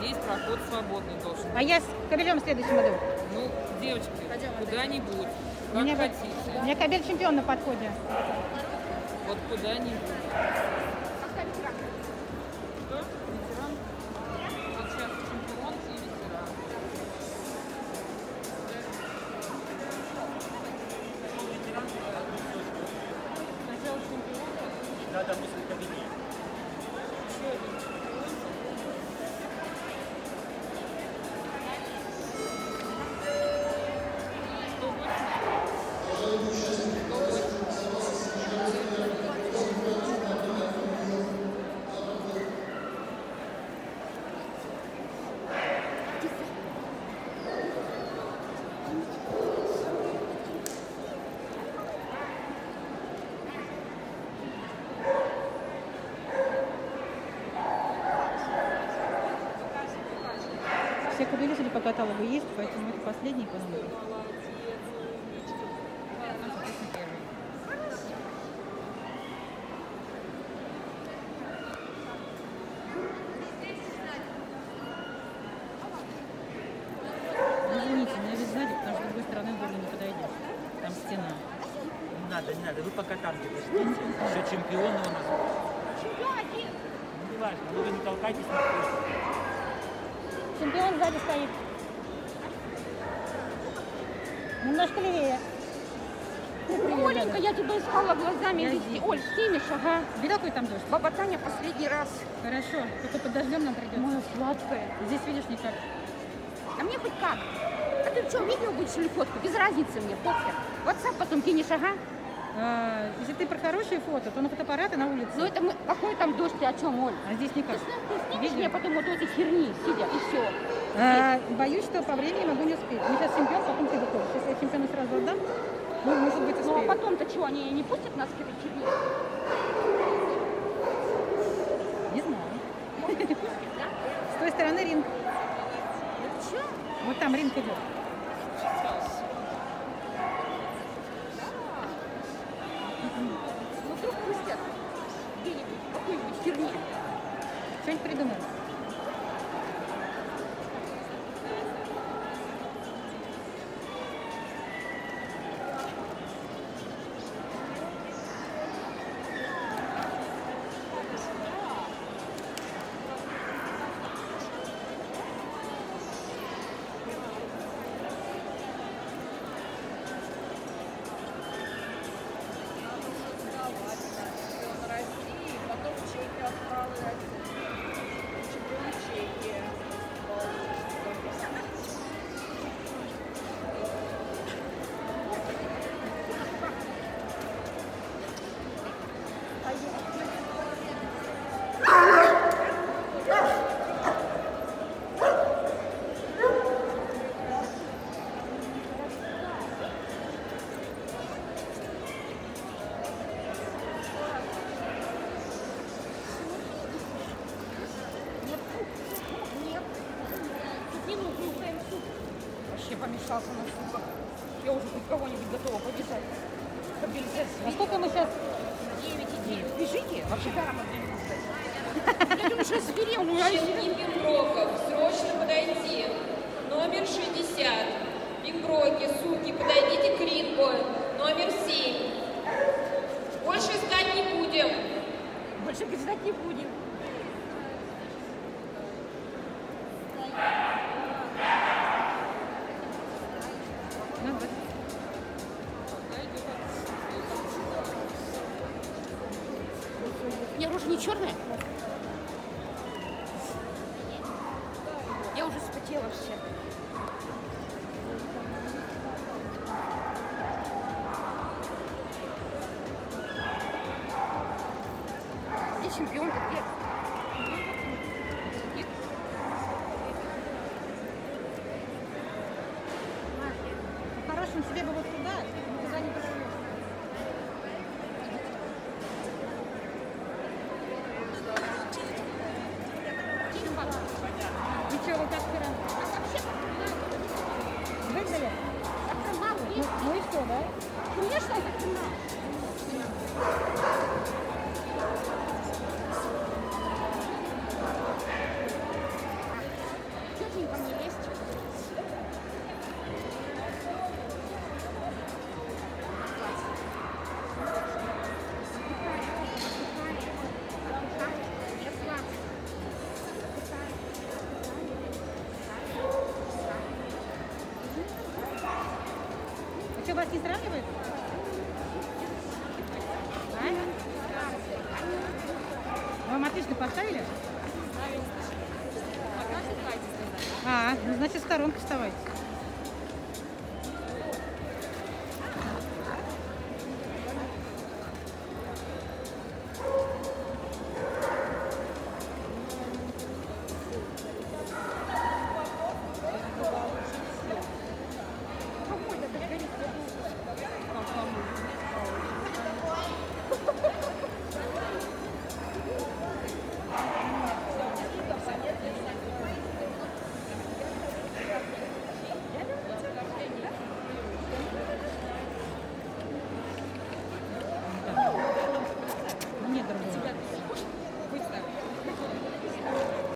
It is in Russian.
здесь проход свободный должен быть. А я с кобелем в следующем году. Ну, девочки, куда-нибудь, У меня, как хотите. у меня кобель чемпион на подходе. Вот куда-нибудь. Что? Ветеран? Вот сейчас чемпион и ветеран. Сначала чемпион, Да, допустим, в кабинете. еще один чемпион. Все кобели, судя по каталогу, есть, поэтому это последний по номеру. Извините, меня ведь сзади, потому что с другой стороны в горло не подойдешь. Там стена. Не надо, не надо, вы пока там где-то ждите. Еще чемпиона у нас. Ну, не важно, но вы не толкайтесь на вход. Чемпион сзади стоит. Немножко левее. Оленька, я тебя искала глазами Я везде. здесь. Оль, снимешь, ага. Видел, какой там дождь? Баба Таня последний раз. Хорошо, только под дождем нам придется. Моя сладкая. Здесь, видишь, никак. А мне хоть как? А ты что, видео будешь или фотку? Без разницы мне, похер. WhatsApp потом кинешь, ага. Если ты про хорошие фото, то на фотоаппараты на улице. Ну это мы, какой там дождь, ты о чем, Оль? А здесь никак. Ты снимешь Видео? мне потом вот эти херни, сидя, и все. Боюсь, что по времени могу не успеть. Мы сейчас чемпион, потом ты выходишь. Если я чемпиона сразу отдам, ну, может быть, Ну а успею. потом-то что, они не пустят нас к тебе? Не знаю. С той стороны ринг. Че? Вот там ринг идет. Ну вдруг пустят где-нибудь какой-нибудь херни. Что-нибудь придумаем. Вообще помешался на супах. Я уже хоть кого-нибудь готова побежать. А сколько мы сейчас? 9,9. Бежите, вообще даром отдаю. Я думаю, что зверел, ну я Щенки Пимброков, срочно подойти. Номер 60. Пимброки, суки, подойдите к рингу. Номер 7. Больше искать не будем. больше ждать не будем. У меня рожа не черная? Я уже вспотела все. Где чемпион? Где? Нет? По-хорошему себе бы вот туда, но туда не пошли. Ничего, вот так вчера. Выгнали? Ну и что, да? Конечно, это цена. вас не сравнивают? А? Вам отлично поставили? Пока считайте. Ну значит в сторонке вставайте.